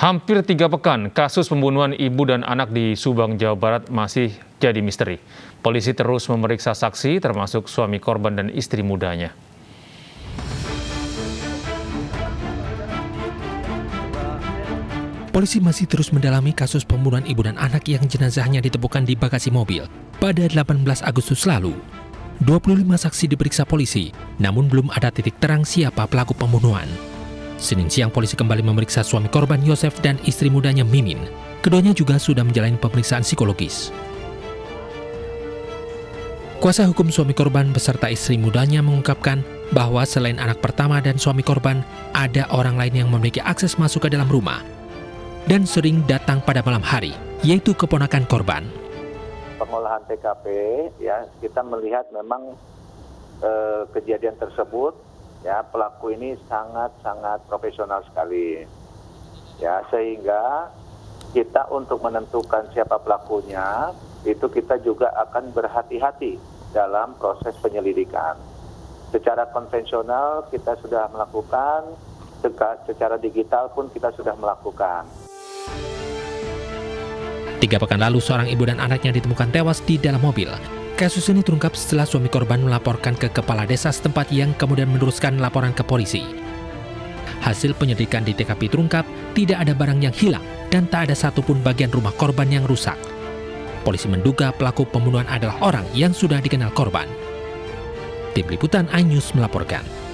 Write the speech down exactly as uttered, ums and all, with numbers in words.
Hampir tiga pekan, kasus pembunuhan ibu dan anak di Subang, Jawa Barat masih jadi misteri. Polisi terus memeriksa saksi, termasuk suami korban dan istri mudanya. Polisi masih terus mendalami kasus pembunuhan ibu dan anak yang jenazahnya ditemukan di bagasi mobil pada delapan belas Agustus lalu. dua puluh lima saksi diperiksa polisi, namun belum ada titik terang siapa pelaku pembunuhan. Senin siang polisi kembali memeriksa suami korban Yosef dan istri mudanya Mimin. Keduanya juga sudah menjalani pemeriksaan psikologis. Kuasa hukum suami korban beserta istri mudanya mengungkapkan bahwa selain anak pertama dan suami korban, ada orang lain yang memiliki akses masuk ke dalam rumah dan sering datang pada malam hari, yaitu keponakan korban. Pengolahan T K P, ya kita melihat memang eh, kejadian tersebut, ya pelaku ini sangat-sangat profesional sekali, ya sehingga kita untuk menentukan siapa pelakunya itu kita juga akan berhati-hati dalam proses penyelidikan. Secara konvensional kita sudah melakukan, secara digital pun kita sudah melakukan. Tiga pekan lalu, seorang ibu dan anaknya ditemukan tewas di dalam mobil. Kasus ini terungkap setelah suami korban melaporkan ke kepala desa setempat yang kemudian meneruskan laporan ke polisi. Hasil penyelidikan di T K P terungkap tidak ada barang yang hilang dan tak ada satupun bagian rumah korban yang rusak. Polisi menduga pelaku pembunuhan adalah orang yang sudah dikenal korban. Tim Liputan iNews melaporkan.